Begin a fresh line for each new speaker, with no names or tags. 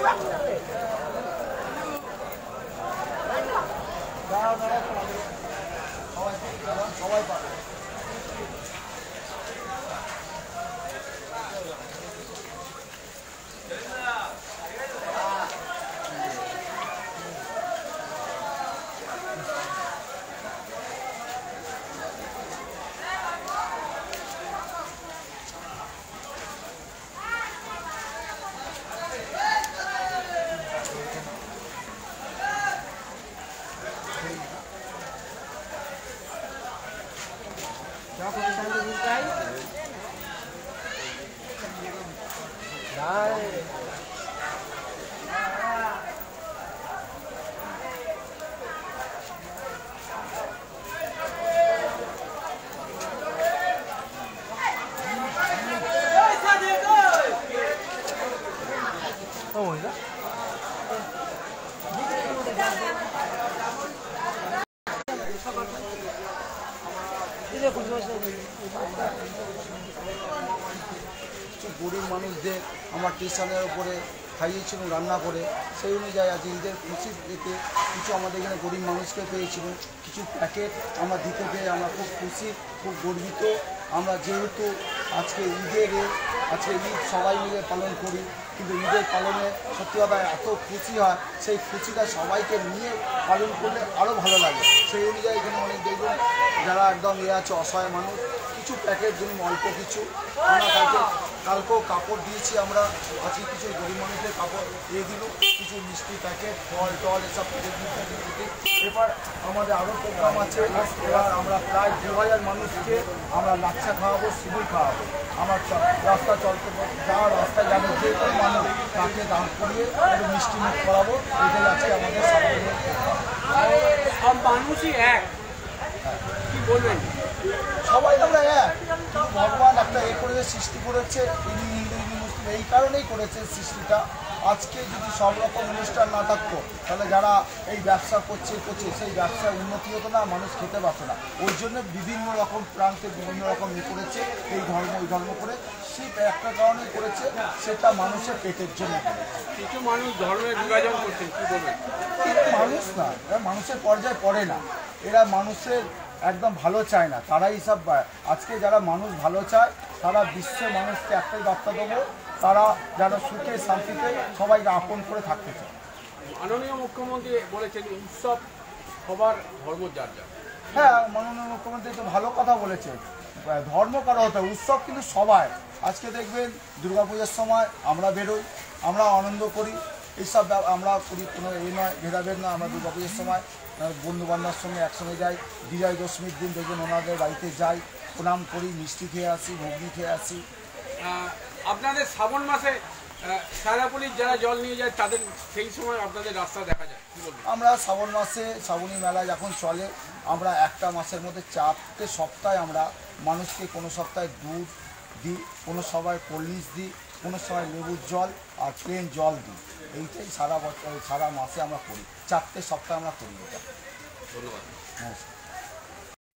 সবাই পাবে। গরিব মানুষদের আমার স্টেশনের উপরে খাইয়েছিল রান্না করে, সেই অনুযায়ী আজ ঈদের খুশি পেতে কিছু আমাদের এখানে গরিব মানুষকে পেয়েছিলেন, কিছু প্যাকেট আমরা দিতে পেয়ে আমরা খুব খুশি, খুব গর্বিত। আমরা যেহেতু আজকে আজকে ঈদ সবাই মিলে পালন করি, কিন্তু ঈদের পালনে সত্যি কথা এত খুশি হয়, সেই খুশিটা সবাইকে নিয়ে পালন করলে আরও ভালো লাগে। সেই অনুযায়ী এখানে অনেক দেখবেন যারা একদম আছে অসহায় মানুষ, কিছু প্যাকেট জন্য অল্প কিছু আমরা কালকেও কাপড় দিয়েছি, আমরা আজকে কিছু গরিব মানুষদের কাপড় দিয়ে দিল, কিছু মিষ্টি প্যাকেট ফল টল এসব প্যাকেট দিতে। এবার আমাদের আরও প্রোগ্রাম আছে, এবার আমরা প্রায় 2000 মানুষকে আমরা লাচ্ছা খাওয়াবো, সিঁদুর খাওয়াবো। আমার রাস্তা চলতে যাওয়ার রাস্তায় যাবে যে কোনো মানুষ তাকে দাঁড় করিয়ে একটু মিষ্টি মুখ করাবো, এটাই আজকে আমাদের
সব মানুষই এক, কি বলবেন?
সবাই আমরা এক, কিন্তু ভগবান একটা করেছে, সৃষ্টি করেছে, ইনি হিন্দু ইনি মুসলিম, এই কারণেই করেছে সৃষ্টিটা। আজকে যদি সব রকম অনুষ্ঠান না থাকতো তাহলে যারা এই ব্যবসা করছে সেই ব্যবসার উন্নতি হতো না, মানুষ খেতে পারতো না। ওই জন্য বিভিন্ন রকম প্রান্তে বিভিন্ন রকম করেছে, এই ধর্ম ওই ধর্ম করে, সেই একটা কারণেই করেছে, সেটা মানুষের পেটের জন্য করেছে।
কিছু মানুষ ধর্মের বিভাজন করছে, কি বলবেন?
মানুষ না, এরা মানুষের পর্যায়ে পড়ে না, এরা মানুষের একদম ভালো চায় না, তারাই সব। আজকে যারা মানুষ ভালো চায় তারা বিশ্বের মানুষকে একটাই বার্তা দেবো, তারা যেন সুখে শান্তিতে সবাইকে আপন করে থাকতে চায়।
মাননীয় মুখ্যমন্ত্রী বলেছেন উৎসব সবার, ধর্ম যার যার।
হ্যাঁ, মাননীয় মুখ্যমন্ত্রী তো ভালো কথা বলেছে, ধর্ম কারো হতে উৎসব কিন্তু সবাই। আজকে দেখবেন দুর্গাপূজার সময় আমরা বেরোই, আমরা আনন্দ করি, এইসব আমরা করি, কোনো নয় ভেদাভেদ নয়। আমরা দুর্গাপূজার সময় বন্ধুবান্ধবের সঙ্গে একসঙ্গে যাই, বিজয় দশমীর দিন দেখবেন ওনাদের বাড়িতে যাই, প্রণাম করি, মিষ্টি খেয়ে আসি, ঘুগনি খেয়ে আসি।
আপনাদের শ্রাবণ মাসে সারা পুলিশ যারা জল নিয়ে যায় তাদের সেই সময় আপনাদের রাস্তা দেখা যায়, কি বলবেন?
আমরা শ্রাবণ মাসে শ্রাবণী মেলা যখন চলে, আমরা একটা মাসের মধ্যে 4টে সপ্তাহে আমরা মানুষকে কোনো সপ্তাহে দুধ দিই, কোনো সময় কোল্ড দিই, কোনো সময় লেবুর জল আর প্লেন জল দিই। এইটাই সারা বছর সারা মাসে আমরা করি, 4টে সপ্তাহে আমরা করি এটা।
ধন্যবাদ।
হ্যাঁ।